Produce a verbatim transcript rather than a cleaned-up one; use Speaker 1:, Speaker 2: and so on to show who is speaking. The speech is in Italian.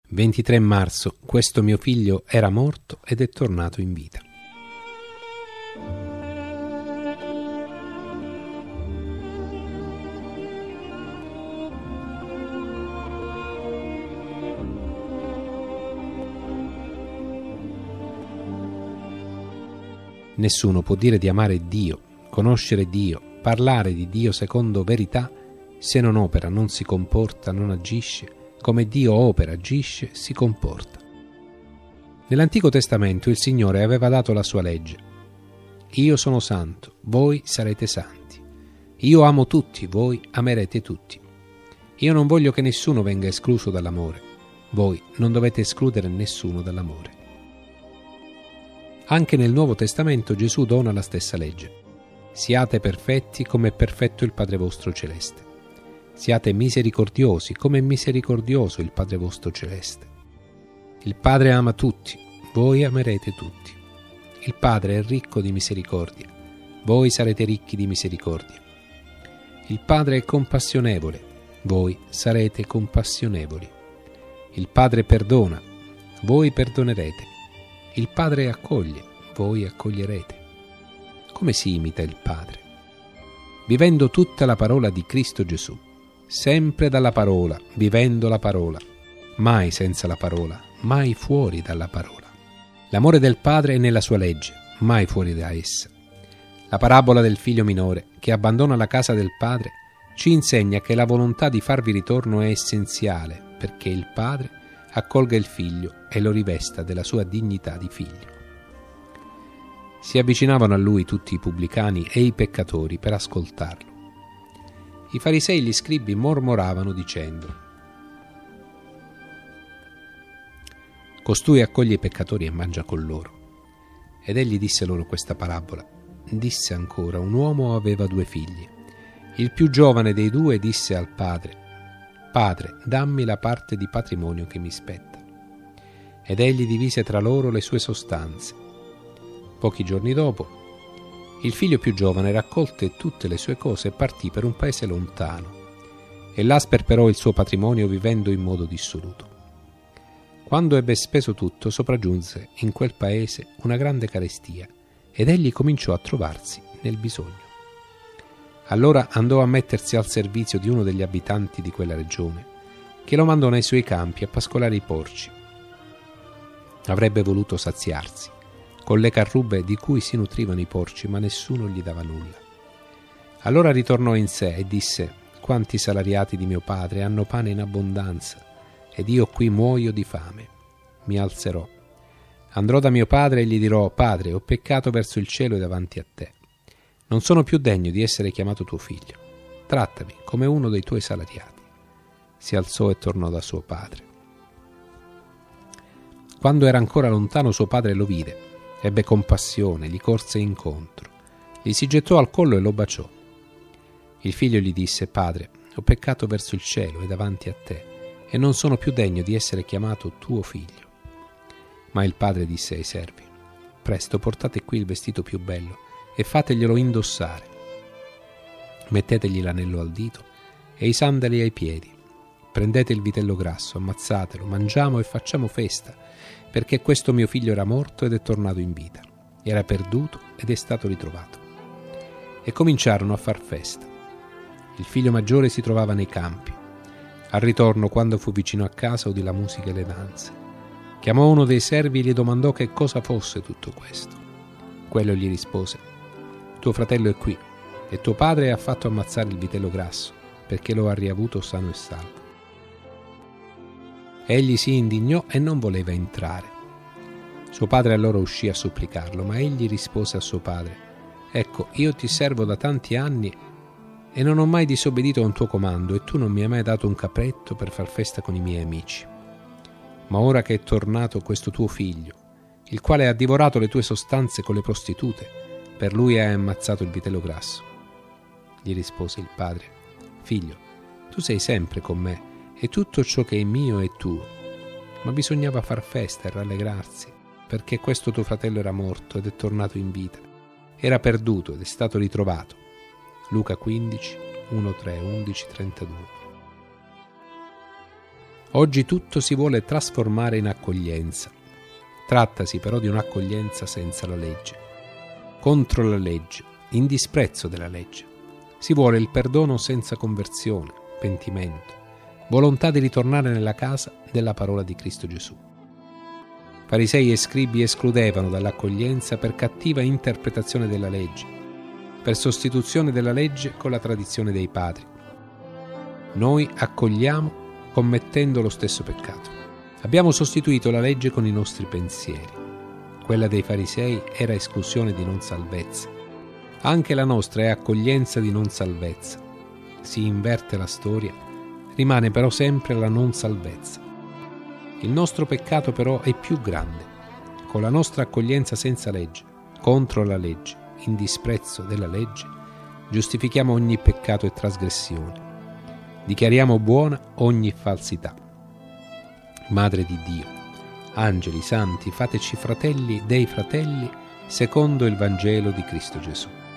Speaker 1: ventitré marzo, questo mio figlio era morto ed è tornato in vita. Nessuno può dire di amare Dio, conoscere Dio, parlare di Dio secondo verità, se non opera, non si comporta, non agisce, come Dio opera, agisce, si comporta. Nell'Antico Testamento il Signore aveva dato la sua legge. Io sono santo, voi sarete santi. Io amo tutti, voi amerete tutti. Io non voglio che nessuno venga escluso dall'amore. Voi non dovete escludere nessuno dall'amore. Anche nel Nuovo Testamento Gesù dona la stessa legge. Siate perfetti come è perfetto il Padre vostro celeste. Siate misericordiosi come è misericordioso il Padre vostro celeste. Il Padre ama tutti, voi amerete tutti. Il Padre è ricco di misericordia, voi sarete ricchi di misericordia. Il Padre è compassionevole, voi sarete compassionevoli. Il Padre perdona, voi perdonerete. Il Padre accoglie, voi accoglierete. Come si imita il Padre? Vivendo tutta la parola di Cristo Gesù, sempre dalla parola, vivendo la parola, mai senza la parola, mai fuori dalla parola. L'amore del Padre è nella sua legge, mai fuori da essa. La parabola del figlio minore, che abbandona la casa del Padre, ci insegna che la volontà di farvi ritorno è essenziale, perché il Padre accolga il figlio e lo rivesta della sua dignità di figlio. Si avvicinavano a lui tutti i pubblicani e i peccatori per ascoltarlo. I farisei e gli scribi mormoravano dicendo: costui accoglie i peccatori e mangia con loro. Ed egli disse loro questa parabola. Disse ancora: un uomo aveva due figli. Il più giovane dei due disse al padre: Padre, dammi la parte di patrimonio che mi spetta. Ed egli divise tra loro le sue sostanze. Pochi giorni dopo, il figlio più giovane raccolte tutte le sue cose e partì per un paese lontano, e là sperperò il suo patrimonio vivendo in modo dissoluto. Quando ebbe speso tutto, sopraggiunse in quel paese una grande carestia, ed egli cominciò a trovarsi nel bisogno. Allora andò a mettersi al servizio di uno degli abitanti di quella regione, che lo mandò nei suoi campi a pascolare i porci. Avrebbe voluto saziarsi con le carrubbe di cui si nutrivano i porci, ma nessuno gli dava nulla. Allora ritornò in sé e disse: quanti salariati di mio padre hanno pane in abbondanza, ed io qui muoio di fame. Mi alzerò, andrò da mio padre e gli dirò: Padre, ho peccato verso il cielo e davanti a te. Non sono più degno di essere chiamato tuo figlio. Trattami come uno dei tuoi salariati. Si alzò e tornò da suo padre. Quando era ancora lontano, suo padre lo vide, ebbe compassione, gli corse incontro, gli si gettò al collo e lo baciò. Il figlio gli disse: Padre, ho peccato verso il cielo e davanti a te, e non sono più degno di essere chiamato tuo figlio. Ma il padre disse ai servi: Presto, portate qui il vestito più bello e fateglielo indossare. Mettetegli l'anello al dito e i sandali ai piedi. Prendete il vitello grasso, ammazzatelo, mangiamo e facciamo festa, perché questo mio figlio era morto ed è tornato in vita, era perduto ed è stato ritrovato. E cominciarono a far festa. Il figlio maggiore si trovava nei campi. Al ritorno, quando fu vicino a casa, udì la musica e le danze. Chiamò uno dei servi e gli domandò che cosa fosse tutto questo. Quello gli rispose: tuo fratello è qui, e tuo padre ha fatto ammazzare il vitello grasso, perché lo ha riavuto sano e salvo. Egli si indignò e non voleva entrare. Suo padre allora uscì a supplicarlo, ma egli rispose a suo padre: ecco, io ti servo da tanti anni e non ho mai disobbedito a un tuo comando, e tu non mi hai mai dato un capretto per far festa con i miei amici. Ma ora che è tornato questo tuo figlio, il quale ha divorato le tue sostanze con le prostitute, per lui hai ammazzato il vitello grasso. Gli rispose il padre: figlio, tu sei sempre con me, e tutto ciò che è mio è tuo. Ma bisognava far festa e rallegrarsi, perché questo tuo fratello era morto ed è tornato in vita, era perduto ed è stato ritrovato. Luca quindici, uno, tre, undici, trentadue. Oggi tutto si vuole trasformare in accoglienza. Trattasi però di un'accoglienza senza la legge, contro la legge, in disprezzo della legge. Si vuole il perdono senza conversione, pentimento, volontà di ritornare nella casa della parola di Cristo Gesù. Farisei e scribi escludevano dall'accoglienza per cattiva interpretazione della legge, per sostituzione della legge con la tradizione dei padri. Noi accogliamo commettendo lo stesso peccato. Abbiamo sostituito la legge con i nostri pensieri. Quella dei farisei era esclusione di non salvezza. Anche la nostra è accoglienza di non salvezza. Si inverte la storia, rimane però sempre la non salvezza. Il nostro peccato però è più grande. Con la nostra accoglienza senza legge, contro la legge, in disprezzo della legge, giustifichiamo ogni peccato e trasgressione. Dichiariamo buona ogni falsità. Madre di Dio, angeli, santi, fateci fratelli dei fratelli secondo il Vangelo di Cristo Gesù.